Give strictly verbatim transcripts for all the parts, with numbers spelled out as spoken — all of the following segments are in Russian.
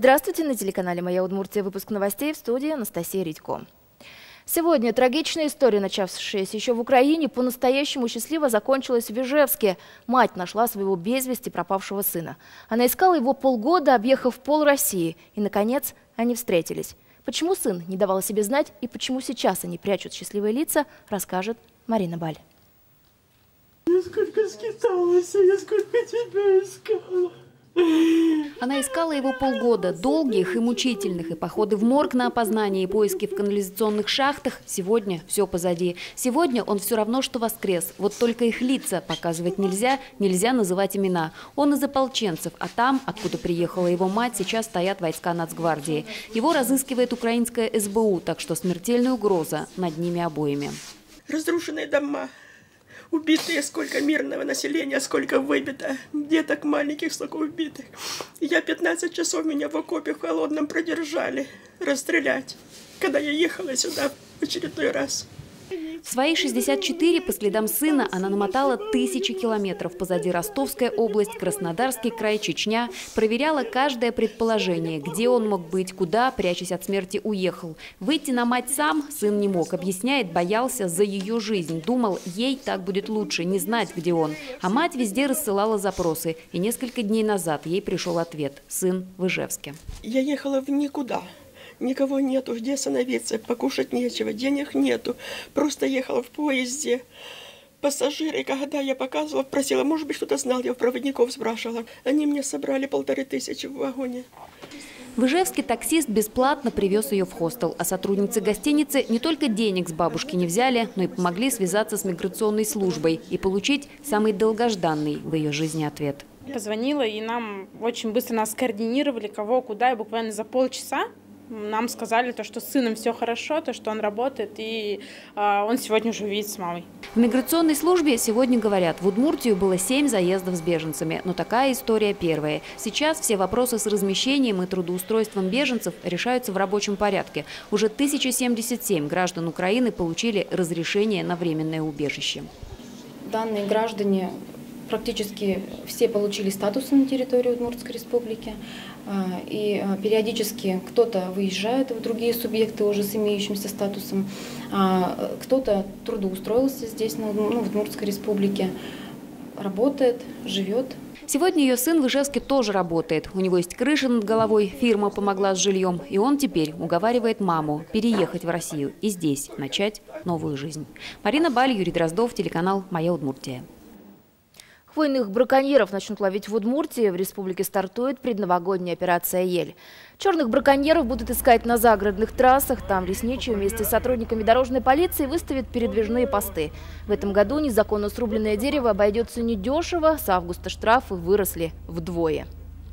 Здравствуйте, на телеканале «Моя Удмуртия». Выпуск новостей, в студии Анастасия Редько. Сегодня трагичная история, начавшаяся еще в Украине, по-настоящему счастливо закончилась в Ижевске. Мать нашла своего без вести пропавшего сына. Она искала его полгода, объехав пол России. И, наконец, они встретились. Почему сын не давал о себе знать и почему сейчас они прячут счастливые лица, расскажет Марина Баль. Я сколько скиталась, я сколько тебя искала. Она искала его полгода, долгих и мучительных, и походы в морг на опознание, и поиски в канализационных шахтах. Сегодня все позади. Сегодня он все равно, что воскрес. Вот только их лица показывать нельзя, нельзя называть имена. Он из ополченцев, а там, откуда приехала его мать, сейчас стоят войска Нацгвардии. Его разыскивает украинская эс бэ у, так что смертельная угроза над ними обоими. Разрушенные дома. Убитые, сколько мирного населения, сколько выбито. Деток маленьких, сколько убитых. Я пятнадцать часов меня в окопе в холодном продержали. Расстрелять, когда я ехала сюда в очередной раз. В свои шестьдесят четыре по следам сына она намотала тысячи километров. Позади Ростовская область, Краснодарский край, Чечня. Проверяла каждое предположение, где он мог быть, куда, прячась от смерти, уехал. Выйти на мать сам сын не мог. Объясняет, боялся за ее жизнь. Думал, ей так будет лучше, не знать, где он. А мать везде рассылала запросы. И несколько дней назад ей пришел ответ. Сын в Ижевске. Я ехала в никуда. Никого нету, где остановиться, покушать нечего, денег нету. Просто ехала в поезде. Пассажиры, когда я показывала, просила, может быть, кто-то знал, я у проводников спрашивала. Они мне собрали полторы тысячи в вагоне. В Ижевске таксист бесплатно привез ее в хостел, а сотрудницы гостиницы не только денег с бабушки не взяли, но и помогли связаться с миграционной службой и получить самый долгожданный в ее жизни ответ. Позвонила, и нам очень быстро нас координировали, кого, куда, и буквально за полчаса нам сказали, то, что с сыном все хорошо, то, что он работает, и э, он сегодня уже увидит с мамой. В миграционной службе сегодня говорят, в Удмуртию было семь заездов с беженцами, но такая история первая. Сейчас все вопросы с размещением и трудоустройством беженцев решаются в рабочем порядке. Уже тысяча семьдесят семь граждан Украины получили разрешение на временное убежище. Данные граждане практически все получили статус на территории Удмуртской республики. И периодически кто-то выезжает в другие субъекты уже с имеющимся статусом, кто-то трудоустроился здесь, ну, в Удмуртской республике, работает, живет. Сегодня ее сын в Ижевске тоже работает. У него есть крыша над головой, фирма помогла с жильем. И он теперь уговаривает маму переехать в Россию и здесь начать новую жизнь. Марина Баль, Юрий Дроздов, телеканал «Моя Удмуртия». Хвойных браконьеров начнут ловить в Удмуртии. В республике стартует предновогодняя операция «Ель». Черных браконьеров будут искать на загородных трассах. Там лесничие вместе с сотрудниками дорожной полиции выставят передвижные посты. В этом году незаконно срубленное дерево обойдется недешево. С августа штрафы выросли вдвое.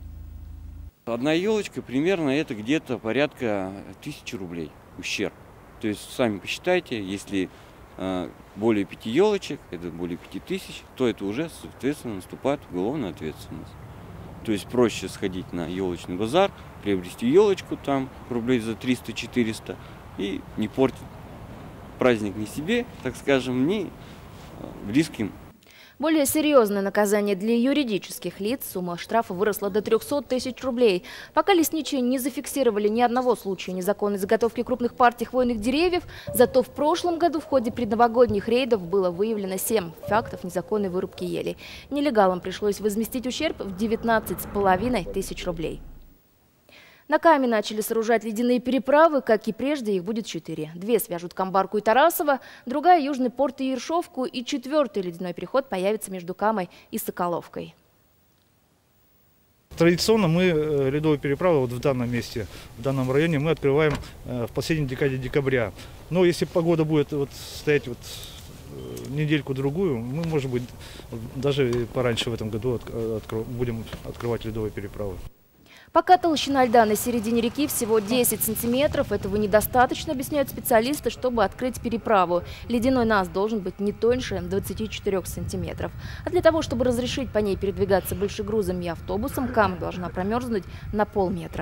Одна елочка примерно это где-то порядка тысячи рублей ущерб. То есть сами посчитайте, если более пяти елочек, это более пяти тысяч, то это уже, соответственно, наступает уголовная ответственность. То есть проще сходить на елочный базар, приобрести елочку там рублей за триста-четыреста и не портить праздник ни себе, так скажем, ни близким. Более серьезное наказание для юридических лиц. Сумма штрафа выросла до трёхсот тысяч рублей. Пока лесничие не зафиксировали ни одного случая незаконной заготовки крупных партий хвойных деревьев, зато в прошлом году в ходе предновогодних рейдов было выявлено семь фактов незаконной вырубки елей. Нелегалам пришлось возместить ущерб в девятнадцать с половиной тысяч рублей. На Каме начали сооружать ледяные переправы, как и прежде, их будет четыре. Две свяжут Камбарку и Тарасово, другая – Южный порт и Ершовку, и четвертый ледяной переход появится между Камой и Соколовкой. Традиционно мы ледовые переправы вот в данном месте, в данном районе мы открываем в последней декаде декабря. Но если погода будет вот стоять вот недельку-другую, мы, может быть, даже пораньше в этом году откро- будем открывать ледовые переправы. Пока толщина льда на середине реки всего десять сантиметров, этого недостаточно, объясняют специалисты, чтобы открыть переправу. Ледяной наст должен быть не тоньше двадцати четырёх сантиметров. А для того, чтобы разрешить по ней передвигаться большегрузом и автобусом, Кама должна промерзнуть на полметра.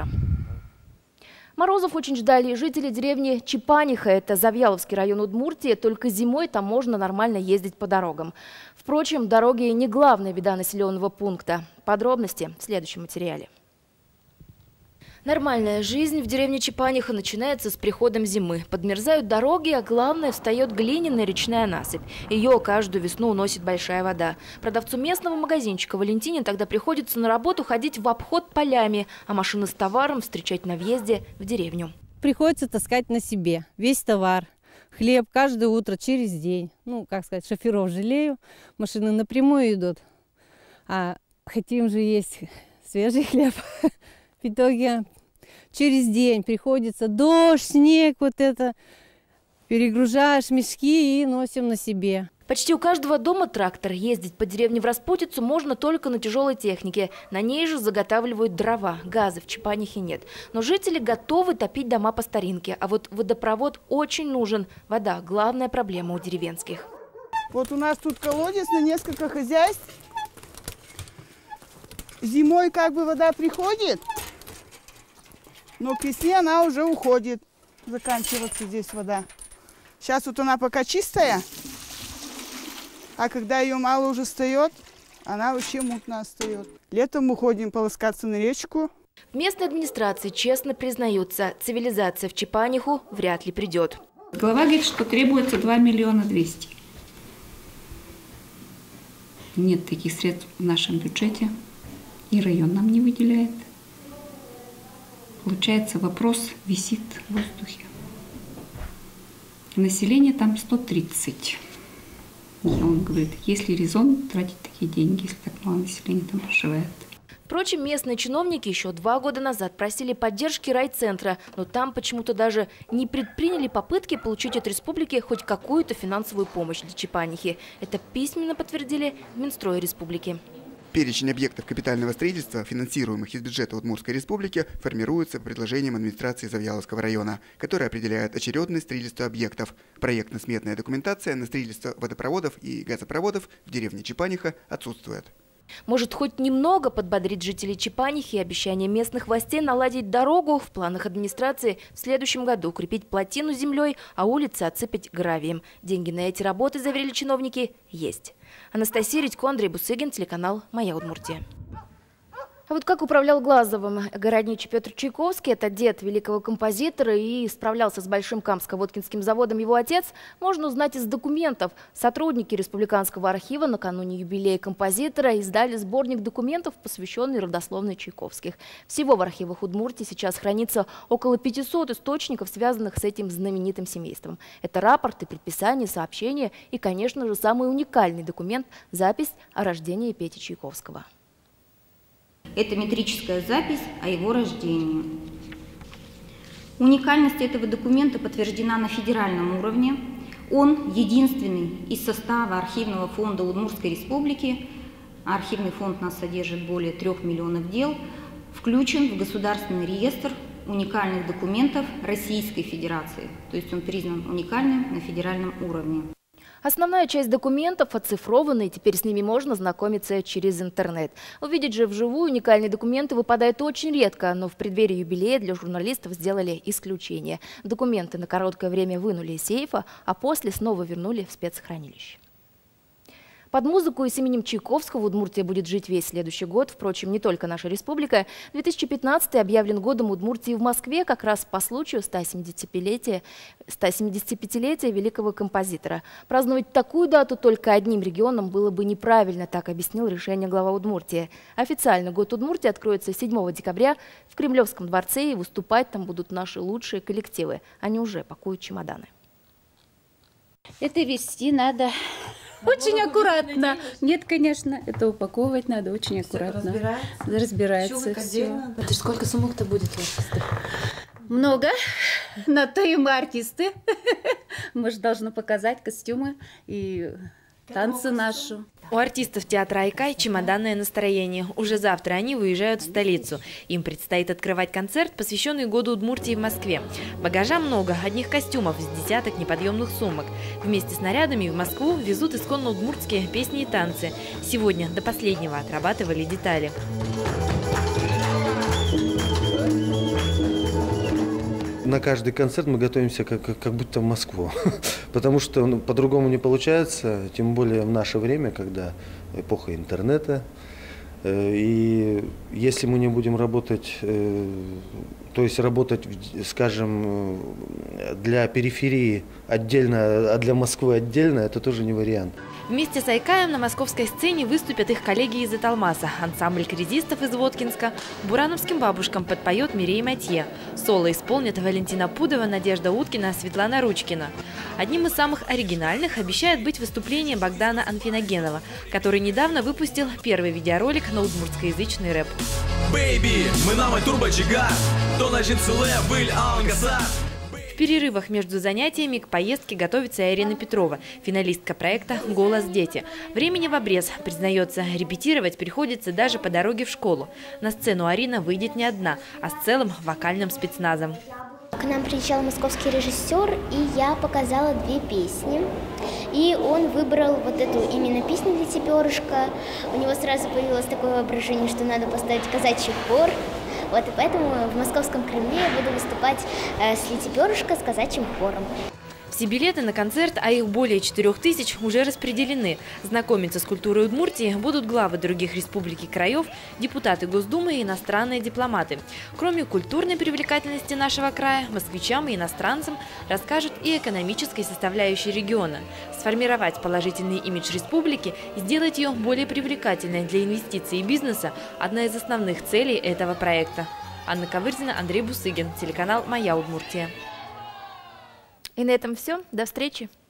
Морозов очень ждали и жители деревни Чепаниха, это Завьяловский район Удмуртии, только зимой там можно нормально ездить по дорогам. Впрочем, дороги не главная беда населенного пункта. Подробности в следующем материале. Нормальная жизнь в деревне Чепаниха начинается с приходом зимы. Подмерзают дороги, а главное, встает глиняная речная насыпь. Ее каждую весну уносит большая вода. Продавцу местного магазинчика Валентине тогда приходится на работу ходить в обход полями, а машины с товаром встречать на въезде в деревню. Приходится таскать на себе весь товар. Хлеб каждое утро через день. Ну, как сказать, шоферов жалею, машины напрямую идут. А хотим же есть свежий хлеб. В итоге через день приходится дождь, снег, вот это. Перегружаешь мешки и носим на себе. Почти у каждого дома трактор. Ездить по деревне в распутицу можно только на тяжелой технике. На ней же заготавливают дрова. Газа в Чепанихе нет. Но жители готовы топить дома по старинке. А вот водопровод очень нужен. Вода – главная проблема у деревенских. Вот у нас тут колодец на несколько хозяйств. Зимой как бы вода приходит, но к весне она уже уходит. Заканчиваться здесь вода. Сейчас вот она пока чистая, а когда ее мало уже встает, она вообще мутно остается. Летом мы ходим полоскаться на речку. В местной администрации честно признаются, цивилизация в Чепаниху вряд ли придет. Глава говорит, что требуется два миллиона двести. Нет таких средств в нашем бюджете. И район нам не выделяет. Получается, вопрос висит в воздухе. Население там сто тридцать. И он говорит, есть ли резон тратить такие деньги, если так мало населения там проживает. Впрочем, местные чиновники еще два года назад просили поддержки райцентра, но там почему-то даже не предприняли попытки получить от республики хоть какую-то финансовую помощь для Чепанихи. Это письменно подтвердили в Минстрое республики. Перечень объектов капитального строительства, финансируемых из бюджета Удмуртской республики, формируется по предложениям администрации Завьяловского района, который определяет очередность строительства объектов. Проектно-сметная документация на строительство водопроводов и газопроводов в деревне Чепаниха отсутствует. Может, хоть немного подбодрить жителей Чепанихи обещание местных властей наладить дорогу. В планах администрации в следующем году укрепить плотину землей, а улицы отсыпать гравием. Деньги на эти работы, заверили чиновники, есть. Анастасия Редько, Андрей Бусыгин, телеканал «Моя Удмуртия». А вот как управлял Глазовым городничий Петр Чайковский, это дед великого композитора, и справлялся с Большим Камско-Водкинским заводом его отец, можно узнать из документов. Сотрудники Республиканского архива накануне юбилея композитора издали сборник документов, посвященный родословной Чайковских. Всего в архивах Удмуртии сейчас хранится около пятисот источников, связанных с этим знаменитым семейством. Это рапорты, предписания, сообщения и, конечно же, самый уникальный документ – запись о рождении Пети Чайковского. Это метрическая запись о его рождении. Уникальность этого документа подтверждена на федеральном уровне. Он единственный из состава архивного фонда Удмуртской республики, а архивный фонд нас содержит более трех миллионов дел, включен в государственный реестр уникальных документов Российской Федерации. То есть он признан уникальным на федеральном уровне. Основная часть документов оцифрована, и теперь с ними можно знакомиться через интернет. Увидеть же вживую уникальные документы выпадает очень редко, но в преддверии юбилея для журналистов сделали исключение. Документы на короткое время вынули из сейфа, а после снова вернули в спецхранилище. Под музыку и с именем Чайковского Удмуртия будет жить весь следующий год. Впрочем, не только наша республика. две тысячи пятнадцатый объявлен годом Удмуртии в Москве как раз по случаю ста семидесятипятилетия великого композитора. Праздновать такую дату только одним регионом было бы неправильно, так объяснил решение глава Удмуртии. Официально год Удмуртии откроется седьмого декабря в Кремлевском дворце, и выступать там будут наши лучшие коллективы. Они уже пакуют чемоданы. Это вести надо очень аккуратно. Нет, конечно, это упаковывать надо очень аккуратно. Разбирается. Разбирается все. Это сколько сумок-то будет у артиста? Много. На то и мы артисты. Мы же должны показать костюмы и танцы наши. У артистов театра «Айкай» чемоданное настроение. Уже завтра они выезжают в столицу. Им предстоит открывать концерт, посвященный году Удмуртии в Москве. Багажа много, одних костюмов, с десяток неподъемных сумок. Вместе с нарядами в Москву везут исконно удмуртские песни и танцы. Сегодня до последнего отрабатывали детали. На каждый концерт мы готовимся как, как, как будто в Москву, потому что ну, по-другому не получается, тем более в наше время, когда эпоха интернета, И если мы не будем работать, то есть работать, скажем, для периферии отдельно, а для Москвы отдельно, это тоже не вариант. Вместе с Айкаем на московской сцене выступят их коллеги из Италмаса. Ансамбль кризистов из Воткинска. Бурановским бабушкам подпоет Мирей Матье. Соло исполнят Валентина Пудова, Надежда Уткина, Светлана Ручкина. Одним из самых оригинальных обещает быть выступление Богдана Анфиногенова, который недавно выпустил первый видеоролик на удмуртскоязычный рэп. Бэйби, мы намай турбочигар, то начнет целе выль ангаса. В перерывах между занятиями к поездке готовится и Ирина Петрова, финалистка проекта «Голос дети». Времени в обрез, признается, репетировать приходится даже по дороге в школу. На сцену Арина выйдет не одна, а с целым вокальным спецназом. К нам приезжал московский режиссер, и я показала две песни. И он выбрал вот эту именно песню для «Теперышка». У него сразу появилось такое воображение, что надо поставить казачий хор. Вот, и поэтому в московском Кремле я буду выступать э, с «Летеперышко» с казачьим хором. Все билеты на концерт, а их более четырёх тысяч, уже распределены. Знакомиться с культурой Удмуртии будут главы других республик и краев, депутаты Госдумы и иностранные дипломаты. Кроме культурной привлекательности нашего края, москвичам и иностранцам расскажут и экономической составляющей региона. Сформировать положительный имидж республики и сделать ее более привлекательной для инвестиций и бизнеса – одна из основных целей этого проекта. Анна Ковырзина, Андрей Бусыгин, телеканал «Моя Удмуртия». И на этом все. До встречи.